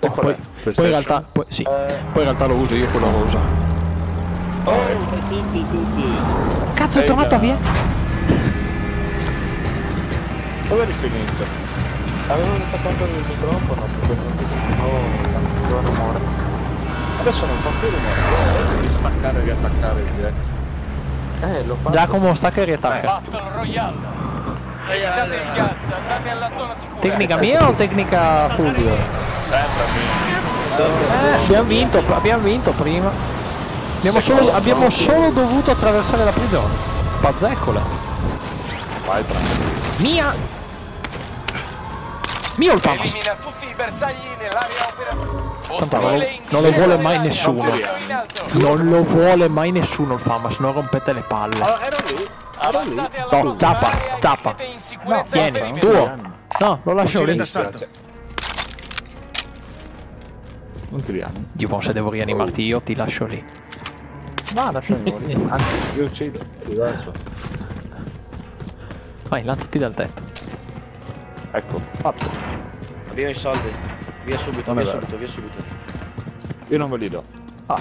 poi in realtà, sì, poi in realtà lo uso io quello rosa. Oh, tutti. Cazzo, è tornato via? Dove eri finito? Avevo attaccato il microfono perché non ti sentivo tanto rumore. Adesso non fa più rumore. Devi staccare e riattaccare il jack. L'ho fatto. Giacomo, stacca e riattacca. Battle Royale. Evitate il gas, andate alla zona sicura. Tecnica mia o tecnica Fulvio? Sempre mia. Abbiamo vinto prima. Abbiamo solo dovuto attraversare la prigione. Pazzeccole. Vai tranquillo. Mio il Famas. Elimina tutti i bersagli nell'area operativa. Tanto non lo vuole mai nessuno. Non lo vuole mai nessuno il Famas, non rompete le palle. Ero lì. Avanzate alla No, prossima tappa, area e tappa. mettete in sicurezza Vieni, il tuo. perimetro. No, lo lascio lì. Non tiriamo. Dio, se devo rianimarti io ti lascio lì. No, lasciami morire. Anzi, io uccido. È diverso. Vai, lanciati dal tetto. Ecco, fatto. Abbiamo i soldi. Via subito, Non è via vero. subito, via subito. Io non ve li do.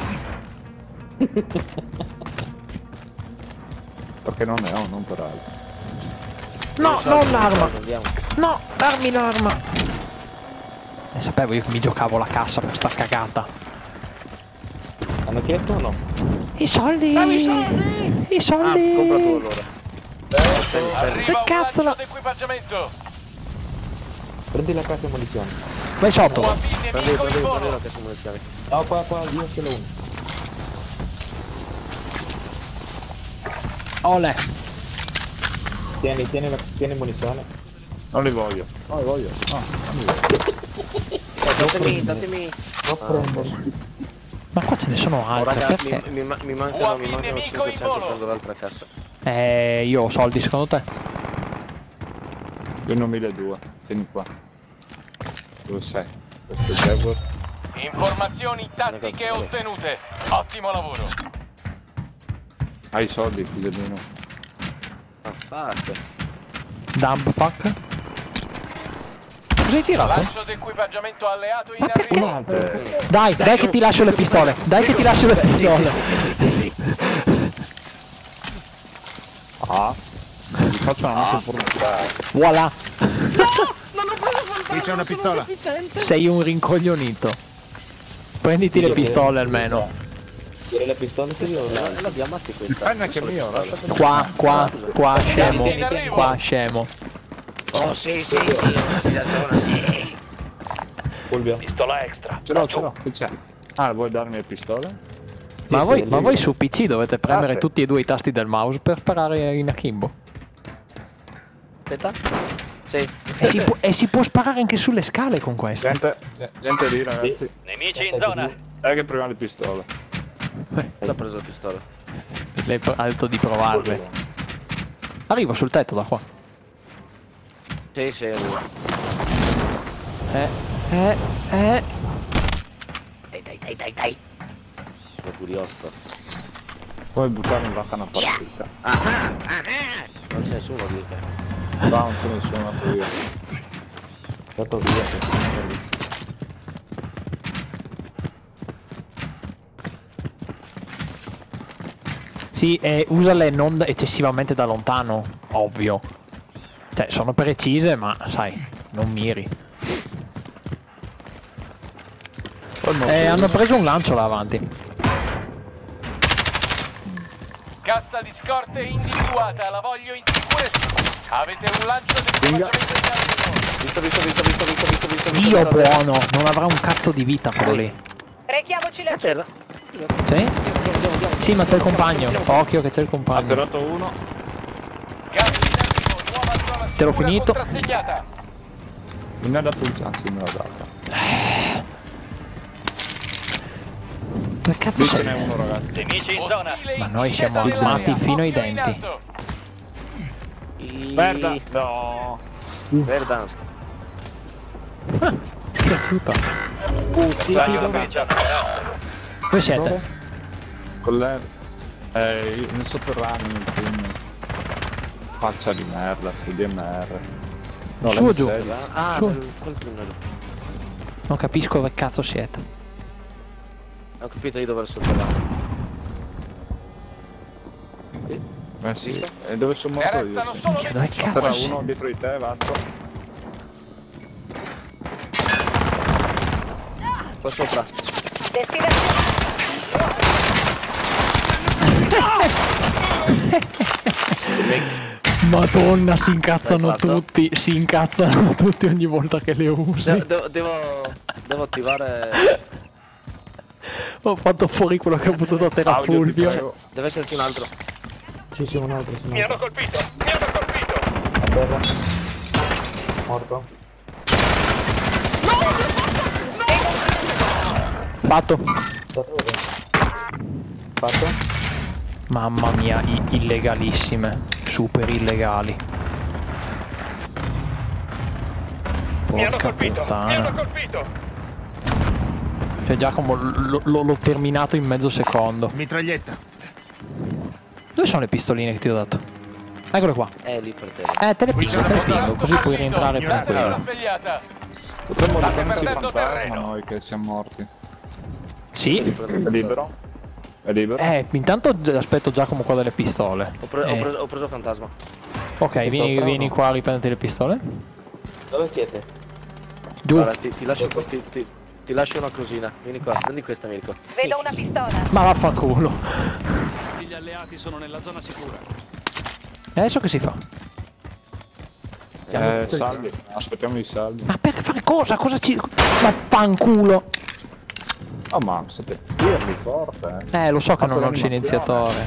Perché non ne ho, non per altro. No, I soldi, non l'arma. andiamo. No, darmi l'arma. Ne sapevo io che mi giocavo la cassa per sta cagata. Hanno chiesto o no? I soldi! I soldi! Compra tu allora. Arriva un cazzo lancio d'equipaggiamento. Prendi la cassa e munizioni. Vai sotto! UAV Prendi nemico in volo. la cassa munizioni. No, qua, io ce l'ho uno. Ole! Tieni munizione. Non li voglio. No, li voglio. No, non li voglio. Datemi. Non prendo. Ma qua ce ne sono Oh, altre, raga, perché? mi mancano UAV 500, nemico in volo. prendo l'altra cassa. Io ho soldi secondo te? Io ne ho 1200. Tieni qua. Dove sei? Questo è il Jaguar. Informazioni tattiche ottenute. Ottimo lavoro. Hai i soldi, figliolino. Basta. Dump fuck? Cosa hai tirato? Lancio d'equipaggiamento alleato in arrivo. Dai che ti lascio le pistole! Dai che ti lascio le pistole! Ah. Vi faccio una moto portata. Voilà! Qui c'è una pistola. Sei un rincoglionito. Prenditi le pistole almeno. Tiri le pistole che io L'abbiamo anche il questa. fan è che mio, lasciatelo. Qua, scemo. Qua, scemo. Oh sì, la zona, sì. Fulvio. Pistola extra. Ce l'ho, che c'è? Ah, vuoi darmi le pistole? Ma voi su PC dovete premere Grazie. tutti e due i tasti del mouse per sparare in akimbo. Aspetta. Sì. E si può sparare anche sulle scale con questo. Gente lì, ragazzi. Nemici in zona. Che prima le pistole. Ho preso la pistola. Lei ha detto di provarle. Arrivo sul tetto da qua. Sì, arrivo. Dai. Sono curioso. Puoi buttare in vacca una partita. Non c'è nessuno lì. No, non c'è nessuno, andato via. Andato via, che sono lì. Sì, usale non eccessivamente da lontano, ovvio. Cioè, sono precise, ma sai, non miri. Hanno preso un lancio là avanti. Cassa di scorte individuata, la voglio in sicurezza. Avete un lancio d'equipaggiamento in arrivo. Visto. Dio buono, non avrà un cazzo di vita quello lì. Rechiamoci A la terra. Sì? Sì, ma c'è il compagno. Occhio che c'è il Ha compagno. tirato uno. Gas in arrivo, nuova zona Te l'ho sicura finito. contrassegnata. Me ne ha dato un chance, me l'ha data. Che cazzo Lì ce sei? n'è uno, ragazzi. Nemici in zona. Ma noi siamo armati fino ai denti. Merda! No! Verdansk. Piaciuta. Dove siete? Con lei. Nel sotterraneo, nel film. Faccia di merda, PDMR. No, Su o giù? lei Ah, Su. quel tunnel. Non capisco dove cazzo siete. Ho capito io dove sono tornato. Sì. E dove sono Ne morto io? restano solo Dove 25. cazzo C'era sei? uno dietro di te, Vazzo. Qua sopra. Madonna, si incazzano L'hai fatto? tutti. Si incazzano tutti ogni volta che le usi. Devo attivare. Ho fatto fuori quello che ho potuto a terra Audio, ti Fulvio. prego. Deve esserci un altro. Sì, un altro, sì. Mi hanno colpito! Mi hanno colpito! A terra. Morto. Fatto. Fatto? Mamma mia, illegalissime. Super illegali. Porca puttana. colpito! Cioè Giacomo l'ho terminato in mezzo secondo. Mitraglietta. Dove sono le pistoline che ti ho dato? Eccole qua. Lì per te. Te le pingo, così puoi rientrare Datevi una tranquillo. svegliata! Potremmo State ritornarci perdendo fantasma terreno. noi che siamo morti. Sì? È libero? È libero? Intanto aspetto Giacomo qua delle pistole. Ho preso fantasma. Ok, Sopra o vieni no? qua a riprendere le pistole. Dove siete? Giù. Guarda, ti lascio una cosina. Vieni qua, prendi questa Mirko. Vedo una pistola. Ma vaffanculo. Tutti gli alleati sono nella zona sicura. Adesso che si fa? Salvi. Aspettiamo i salvi. Ma per fare cosa? Cosa ci... Ma fanculo. Oh ma siete firmi forte, Lo so che Fatto non ho il l'animazione. silenziatore.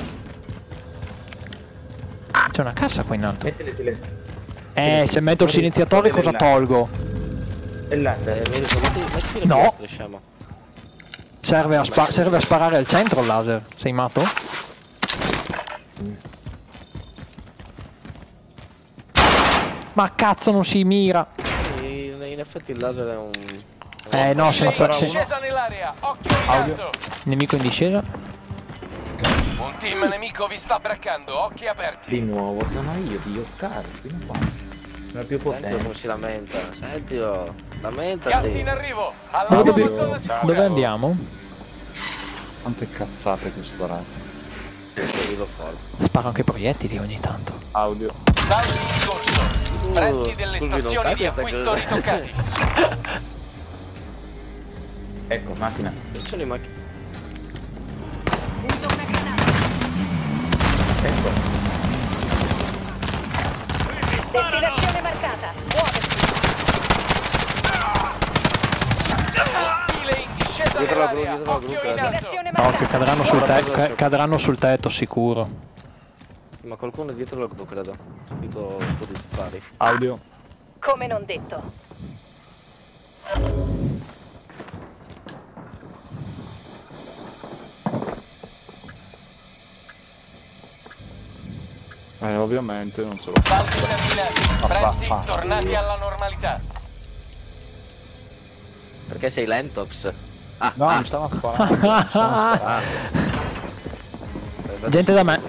C'è una cassa qua in alto. Mettili silenzio. Se metto il silenziatore cosa tolgo? E laser. Mirko, mettiti le No. piastre, scemo. Serve a sparare al centro il laser. Sei matto? Ma cazzo non si mira. In effetti il laser è un... No, senza... Scesa nell'area! Occhio intanto! Nemico in discesa. Un team nemico vi sta braccando, occhi aperti! Di nuovo sono io, Dio caro, fino a qua. Non è più Sentilo potente. come si lamenta, sentilo. Gas Lamentati. in arrivo! Alla Dove, nuova dobbiamo- zona sicura! dove andiamo? Quante cazzate che ho sparato. Dillo forte. Sparo anche proiettili ogni tanto. Audio. Salvi in corso! Prezzi delle Fulvio, non stazioni sai di questa acquisto cosa? ritoccati! Ecco, macchina. Sono in macchina. Uso una granata. Ecco. Destinazione marcata. Muoviti. Ostile in discesa Dietro la nell'area! gru, dietro la Occhio gru, in alto! Destinazione No, che marcata. cadranno sul tetto sicuro. Ma qualcuno è dietro la gru, credo. Ho sentito un po' di spari. Audio. Come non detto. Ovviamente non ce l'ho. Salvi terminati! Prezzi vaffanculo. tornati alla normalità! Perché sei Lentox? No, mi stavano sparando. Mi stavano sparando. Gente da me.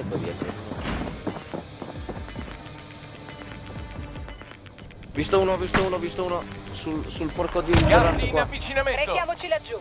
Visto uno. Sul porco di un Gas gigante in qua. avvicinamento! Rechiamoci laggiù.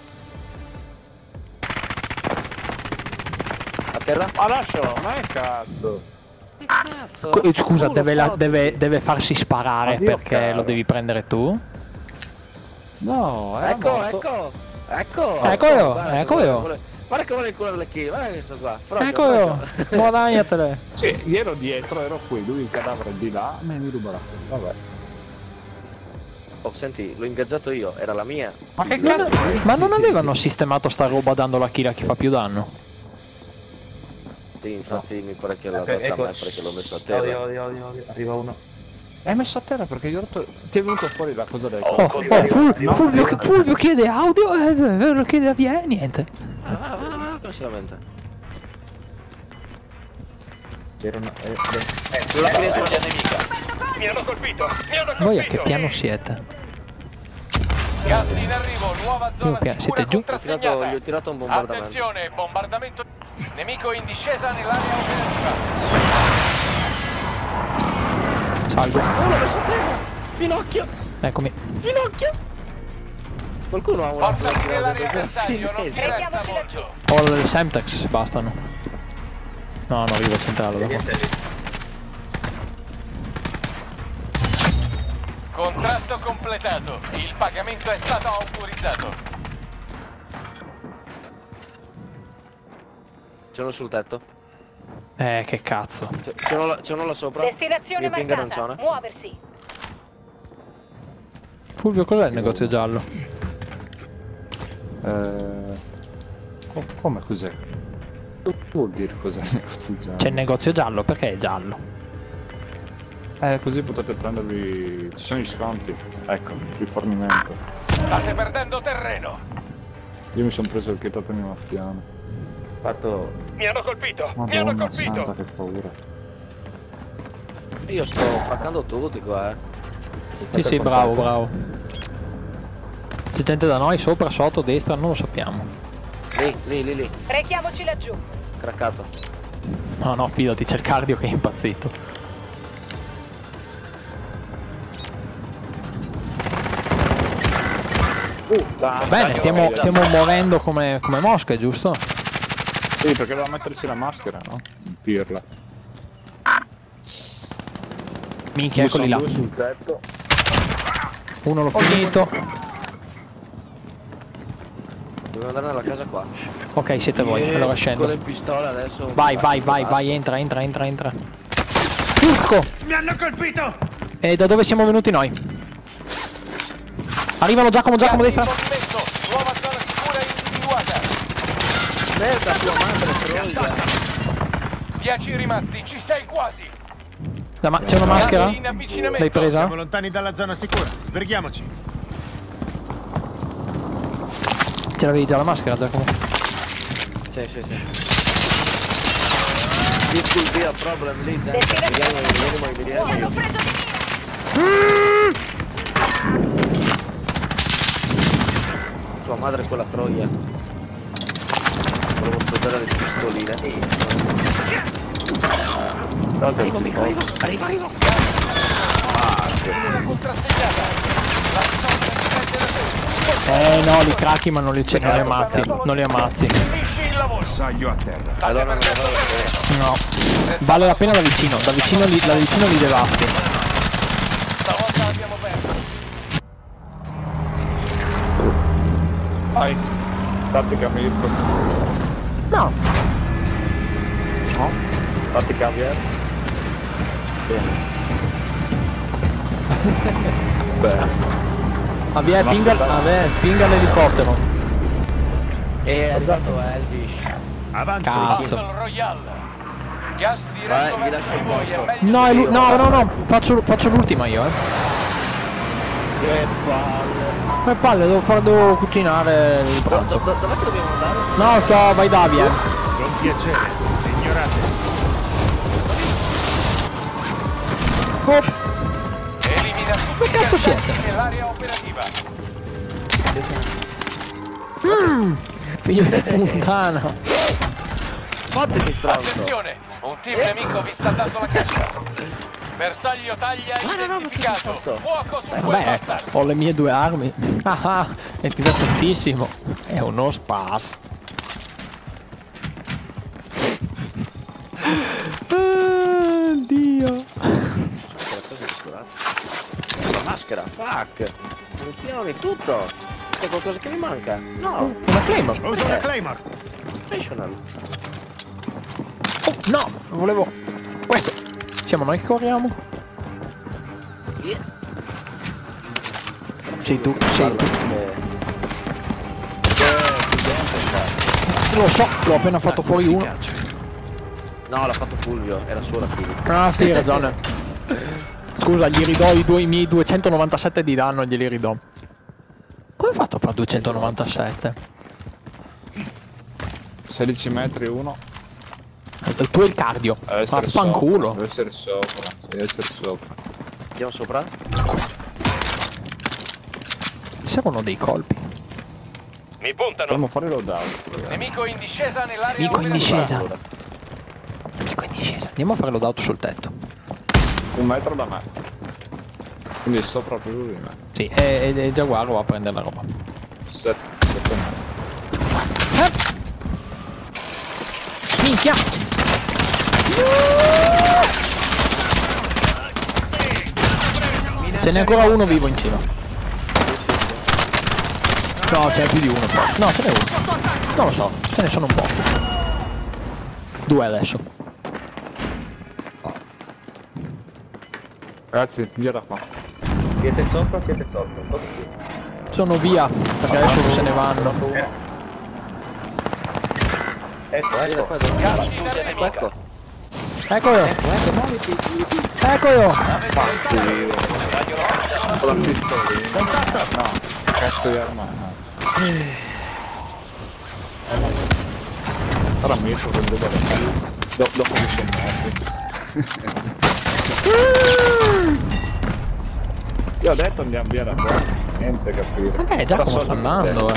A terra? Ma lascialo, ma che cazzo. Cazzo. Scusa, Culo, forte. deve farsi sparare Ma Dio perché caro. lo devi prendere tu. No, è Ecco. Ecco io, Guarda ecco che io. Guarda che vuole il culo le kill, guarda che sto qua. Proprio, Ecco io, proprio. guadagnatele. Sì, io ero dietro, ero qui, lui il cadavere è di là, me mi ruba la vabbè. Oh, senti, l'ho ingaggiato io, era la mia. Ma che Non- cazzo? ma non avevano sistemato sta roba dando la kill a chi fa più danno? Sì, infatti mi pare che l'ha Ok, data a ecco. me perché l'ho messo a terra. Odio. Arriva uno. Hai messo a terra perché io ti è venuto fuori la cosa del Fulvio chiede audio lo chiede a via e niente. Va, come si lamenta? C'era una... Sulla finestra nemica! Mi hanno colpito! Voi a che piano siete? Gas in arrivo, nuova zona Piano, sicura siete giù? Gli ho contrassegnata! tirato un bombardamento. Attenzione, bombardamento! Nemico in discesa nell'area operativa! Salgo. Oh, l'ho messo a terra! Finocchio! Eccomi. Finocchio! Qualcuno ha una Portati nell'area avversario, non ti resta molto. Ho il Semtex se bastano. No, non arrivo a centrale dopo. Contratto completato. Il pagamento è stato autorizzato. C'è uno sul tetto. Che cazzo. C'è uno là sopra. Destinazione Mi pinga marcata. arancione. Muoversi. Fulvio, cos'è il negozio giallo? Come cos'è? Che vuol dire cos'è il negozio giallo? C'è il negozio giallo, perché è giallo? Così potete prendervi... ci sono gli sconti. Ecco, rifornimento. State perdendo terreno. Io mi sono preso il kit attenuazione. Fatto. Mi hanno colpito. Madonna santa, che paura. Io sto spaccando tutti qua, Sì, bravo, bravo. C'è gente da noi, sopra, sotto, destra, non lo sappiamo. Lì. Rechiamoci laggiù. Craccato. No, fidati, c'è il cardio che è impazzito. Bene, stiamo muovendo come mosche, giusto? Sì, perché doveva mettersi la maschera, no? Pirla. Minchia, eccoli là. Due sul tetto. Uno l'ho finito. Dobbiamo andare nella casa qua. Ok, siete voi, allora Con scendo. le pistole adesso. Vai, entra. Urco! Mi hanno colpito! E da dove siamo venuti noi? Arrivano Giacomo, Gas in destra. movimento. Nuova zona sicura individuata. Merda, tua madre, troia. 10 rimasti, ci sei quasi. C'è una maschera? Gas in avvicinamento. L'hai presa? Siamo lontani dalla zona sicura. Sbrighiamoci. Ce l'avevi già la maschera, Giacomo? Sì. This could be a problem, lì, Destinazione vediamo. L'ho preso di Tua madre è quella troia. Volevo sposare le pistoline. Arrivo. Contrassegnata. La zona dipende da te. No, li cracchi ma non li ammazzi. Non li ammazzi. Finisci il lavoro. Bersaglio a terra. State Allora non perdendo vado a terreno. No. Vale la pena da vicino. Da vicino li devasti. Stavolta abbiamo perso. Nice. Tattica Mirko. No. No? Tattica Javier. Bene. Beh. Pinga l'elicottero. è arrivato Elvis. Avanza. Cazzo. Battle Royale. Gas Vai, diretto vi verso lascio di voi, è posto. meglio No, faccio l'ultima io, Che palle. Che palle, devo cucinare il pranzo. Dov'è che dobbiamo andare? No, vai Davide. Con piacere. Ignorate. Oh, Elimina tutti Che cazzo gli siete? attacchi nell'area operativa. figlio di puttana. Fatemi stronzo. Attenzione, un team nemico vi sta dando la caccia. Bersaglio taglia identificato. Fuoco su quel Vabbè, bastardo. ho le mie due armi. Ah, è divertentissimo. È uno spas. Dio. La maschera, fuck. Funzioni tutto. C'è qualcosa che mi manca? No. Una Claymore. Usa una Claymore. Professional. Oh, no, volevo... Questo. Siamo noi che corriamo? Yeah. Sei tu. Che Lo so, l'ho appena fatto fuori uno. No, l'ha fatto Fulvio, era solo la fine. Ah sì, hai ragione. Scusa, gli ridò i miei 297 di danno, glieli ridò. Come hai fatto a fare 297? 16 metri uno. Tu hai il cardio. Ma fanculo. Deve essere sopra. Deve essere sopra. Andiamo sopra? Mi servono dei colpi. Mi puntano. Dobbiamo fare loadout. Nemico in discesa nell'area Nemico in operativa. discesa. Nemico in discesa. Andiamo a fare loadout sul tetto. 1 metro da me. Quindi sopra più di me. Sì, e Giaguaro va a prendere la roba. 7 metri. Minchia! Ce n'è ancora uno vivo in cima. No, ce n'è più di uno. No, ce n'è uno. Non lo so, ce ne sono un po'. 2 adesso. Ragazzi, via da qua. Siete sopra o siete sotto? Sotto sì. Sono via, perché adesso se ne vanno. Ecco. Gas in arrivo. Ecco. Ecco io! Ecco io! Con la pistolina. No, cazzo di arma. No. Ora mi prendo da dopo mi sono morto. Io ho detto andiamo via da qua. Niente capito. Giacomo sta andando,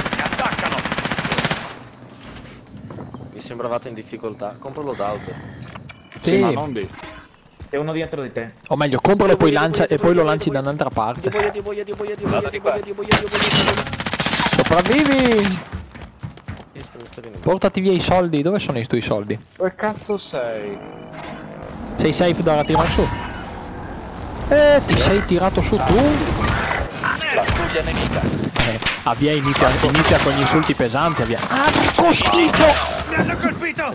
Mi sembravate in difficoltà. Compro loadout. Sì, Sì. ma non di. C'è uno dietro di te. O meglio, compralo e poi lancia e poi lo lanci da un'altra parte. Di boia. Sopravvivi! Portati via i soldi, dove sono i tuoi soldi? Dove cazzo sei? Sei safe da tirare su? Ti sei tirato su tu? Pattuglia nemica. Avvia inizia con gli insulti pesanti, avvia. Ah, che schifo! Mi hanno colpito!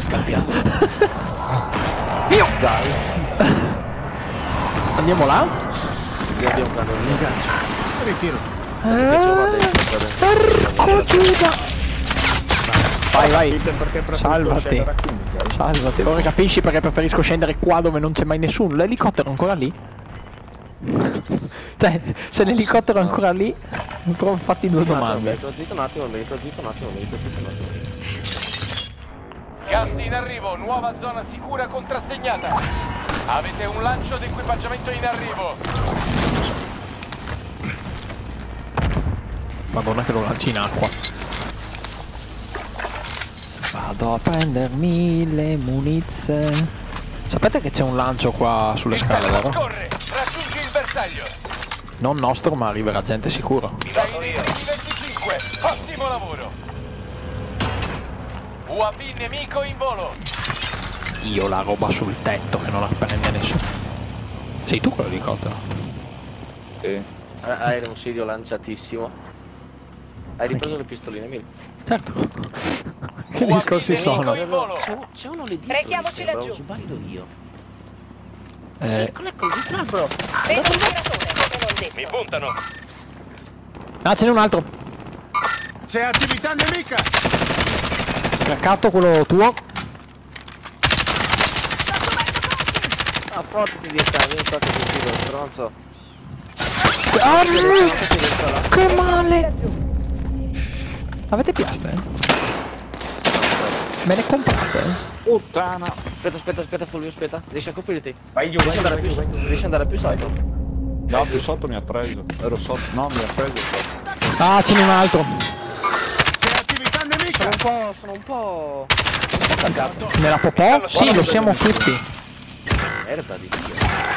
Andiamo là? Ritiro. Porco Giuda! Vai, salvati. Salvati. Ora capisci perché preferisco scendere qua dove non c'è mai nessuno. L'elicottero è ancora lì? Cioè, se l'elicottero è ancora lì, fatti 2 domande. Zitto un attimo. Gas in arrivo, nuova zona sicura contrassegnata. Avete un lancio d'equipaggiamento in arrivo. Madonna che lo lanci in acqua. Vado a prendermi le munizie. Sapete che c'è un lancio qua sulle scale, vero? Corre, raggiungi il bersaglio. Non nostro, ma arriverà gente sicuro. Sei nei primi 25, ottimo lavoro. UAV nemico in volo. Io la roba sul tetto che non la prende nessuno. Sei tu quell'elicottero? Sì. Hai un sirio lanciatissimo. Hai ripreso le pistoline, Mil? Certo. Che discorsi sono? in volo. C'è uno lì dietro. Rechiamoci laggiù. Ho sbaglio io. Vedi il tiratore, come non detto. Mi puntano. Ah, ce n'è un altro. C'è attività nemica! Craccato quello tuo. Ah, portati di sta, vieni qua che ti tiro, stronzo. Ah, che male! Avete piastre? Me le comprate? Puttana. Aspetta, Fulvio, aspetta. Riesci a coprirti? Vai giù, riesci ad andare più sotto? No, più sotto mi ha preso. Ero sotto. No, mi ha preso sotto. Ah, ce n'è un altro. C'è attività nemica! Sono un po' cagato. Nella popò? Sì, lo siamo tutti. Merda di Dio.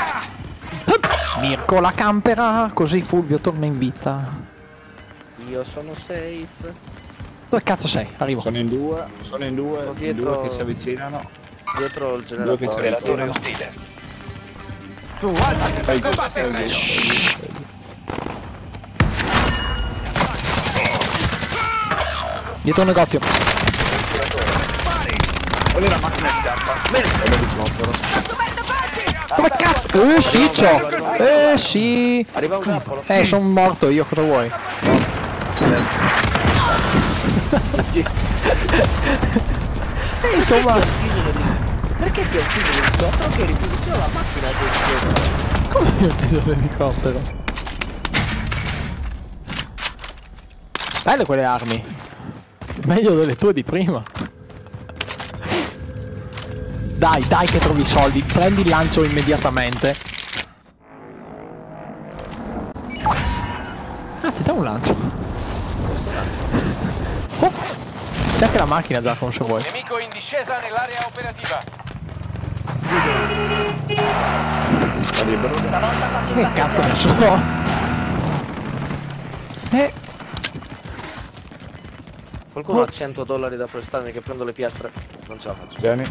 Mirko la campera, così Fulvio torna in vita. Io sono safe. Dove cazzo sei? Arrivo. Sono in due, in Dietro- due che si avvicinano. Dietro il Due che si generatore. avvicinano. ostile. Tu alzati per combattere! Dietro un negozio. Quella è la macchina e scappa. L'elicottero. Dove cazzo? Ciccio! Sì! Arriva un grappolo. Sono morto io, cosa vuoi? Insomma, Perché ti ho ucciso l'elicottero che eri più vicino alla macchina del come mi ho ucciso l'elicottero? Belle quelle armi. Meglio delle tue di prima. Dai che trovi i soldi. Prendi il lancio immediatamente. Ah, c'è già un lancio. Oh, c'è anche la macchina, Giacomo, se vuoi. Nemico in discesa nell'area operativa. Che cazzo ne so? Qualcuno ha $100 da prestarmi che prendo le pietre? Non ce la faccio. Tieni.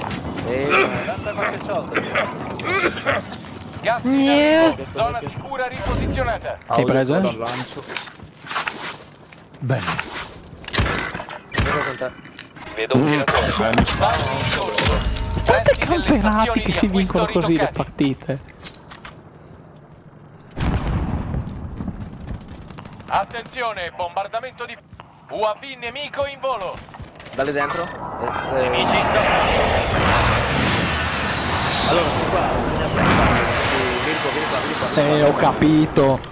Gas in arrivo. Zona sicura riposizionata. Hai preso? Dal lancio. Bene. Vedo con te. Vedo un tiratore. Benissimo. Salvi in corso. State Pressi delle camperati stazioni che di si acquisto vincono così le ritoccati. partite. Attenzione, bombardamento di UAV nemico in volo. Dalle dentro. Nemici Allora, sono qua, bisogna pensare. Vieni qua. Ho capito.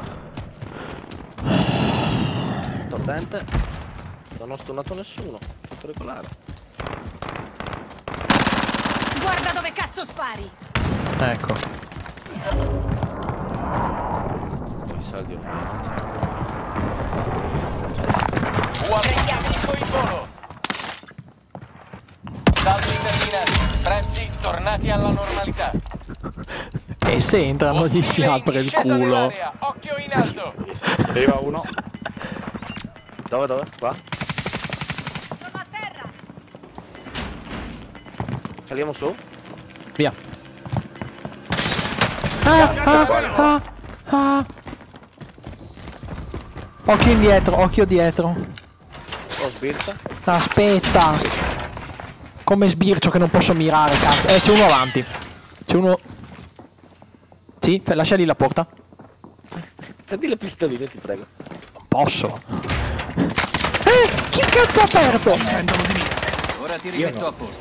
Tordente. Non ho stunnato nessuno. Tutto regolare. Guarda dove cazzo spari! Ecco. I soldi UAV nemico in volo. Salvi terminati. Prezzi tornati alla normalità. E se entrano gli si Ostile in apre il discesa culo. nell'area. Occhio in alto. Arriva uno. Dove? Qua? Sono a terra! Saliamo su? Via. Ah. Occhio indietro, occhio dietro. Oh, sbircia. Aspetta. Come sbircio che non posso mirare, cazzo. C'è uno avanti. C'è uno... Sì, lascia lì la porta. Prendi le pistoline, ti prego. Non posso. Chi cazzo ha aperto? Ora ti rimetto a posto.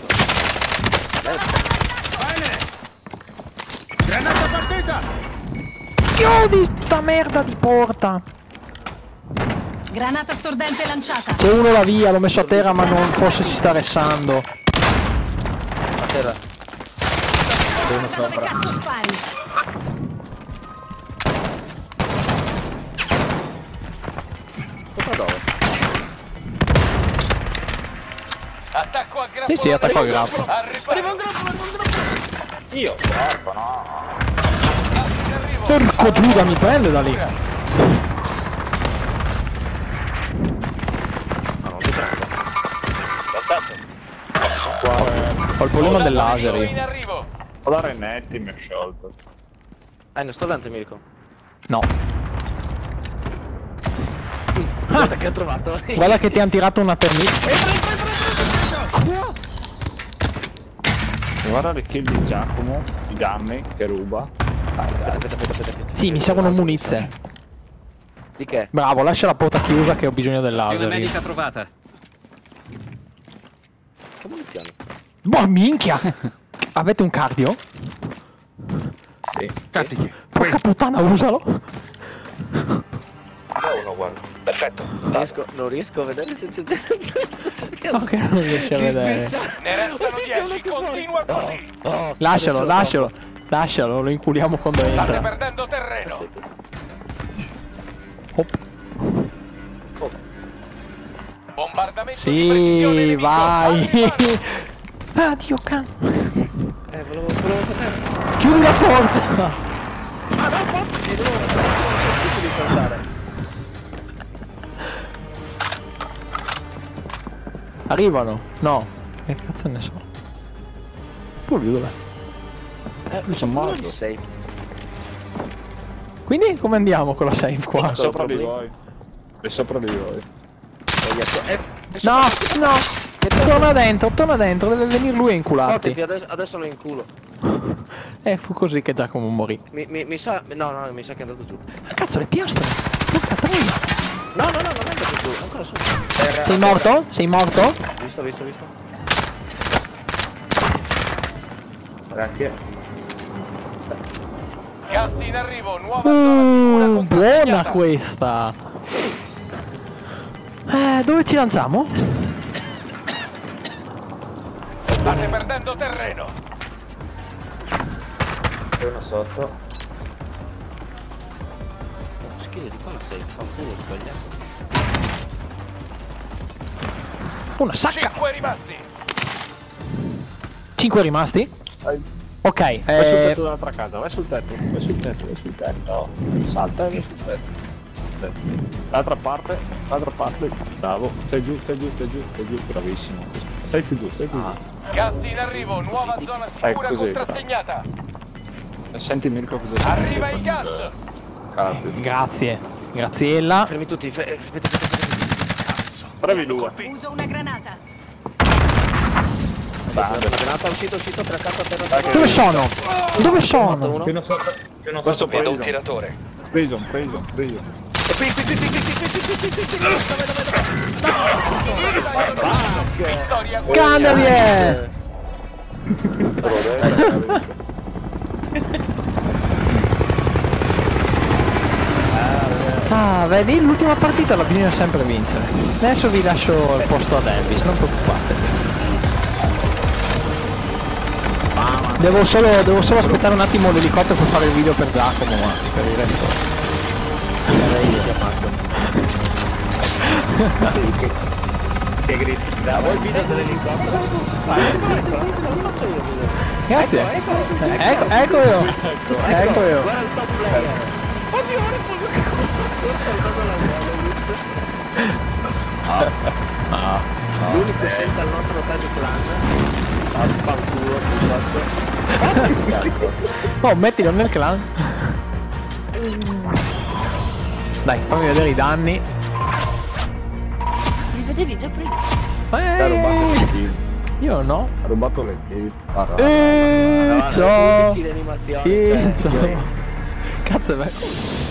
Granata partita! Chiudi sta merda di porta. Granata stordente lanciata! C'è uno là via, l'ho messo a terra ma non forse si sta ressando. A terra. Guarda dove cazzo spari! Sopra dove? Attacco a grappolo. Sì, attacco a grappolo. Arriva un grappolo. Io. Porco no. In arrivo. Porco Giuda, mi prende da lì. No, non ti prendo. Ho il problema del laser Soldati in io. arrivo. Ho la Renetti, mi ho sciolto. Ne sto dentro, Mirko. No. Guarda che ho trovato. Guarda che ti hanno tirato una termite. Guarda le kill di Giacomo, i danni che ruba. Aspetta. Sì, mi servono munizie. Di che? Bravo, lascia la porta chiusa che ho bisogno del Azione laser. io. medica trovata. Che munizioni? Boh, minchia! Avete un cardio? Sì. Tattiche. Porca puttana, usalo! Uno, guarda. Perfetto. Non riesco a vedere senza... Ok, non riesci a vedere. Ne restano 10, continua così. Lascialo, lo inculiamo quando State entra. perdendo terreno. Op. Bombardamento di precisione Sì, nemico. vai! Arrivano. Addio can. Volevo poter... Chiudi la porta! Ah, no, porta! Che loro non so di saltare. Arrivano? No. Che cazzo ne so? Pure dov'è? Mi sono morto. Sei. Quindi come andiamo con la save qua? Sopra di voi. È sopra di voi. No! Torna dentro, deve venire lui a incularti. Adesso lo inculo. Fu così che Giacomo morì. Mi sa... No, mi sa che è andato giù. Cazzo, le piastre! Porca troia! No, non è andato giù, ancora su. Sei morto? Sei morto? Visto. Grazie. Gas in arrivo, nuova zona sicura Buona contrassegnata. questa! Dove ci lanciamo? State perdendo terreno. Uno sotto. Schifo di qua sei, fanculo, sbagliato. Una sacca! 5 rimasti. 5 rimasti? Ok, Vai sul tetto dell'altra casa, vai sul tetto. Salta e vai sul tetto. parte. L'altra parte. Bravo. Stai giù, bravissimo. Stai più giù. Gas in arrivo, nuova zona sicura così, contrassegnata. Senti Mirko cosa Arriva il gas. Grazie. Graziella. Fermi tutti, Bravi due. Uso una granata. La granata uscito per accanto a terra. Dove sono? Dove sono? Questo Vedo un tiratore. preso. Vittoria Candavie! Ah, vedi, l'ultima partita la bisogna sempre vincere. Adesso vi lascio il posto ad Elvis, non preoccupatevi. Devo solo aspettare un attimo l'elicottero per fare il video per Giacomo, ma per il resto... Che grida, vuoi il video dell'elicottero? Grazie! Ecco io! Guarda il top player! Oddio, ora sono l'unico senza il nostro otaggio clan. Oh, mettilo nel clan! Dai, fammi vedere i danni. Li vedevi già prima. Ha rubato le kill. Io no. Ha rubato le kill. Ciao! le animazioni. Ciao! Cazzo è bello.